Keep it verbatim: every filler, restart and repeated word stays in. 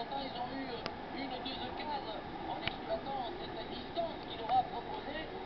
temps, ils ont eu une ou deux occasions en exploitant cette distance qu'il aura proposée.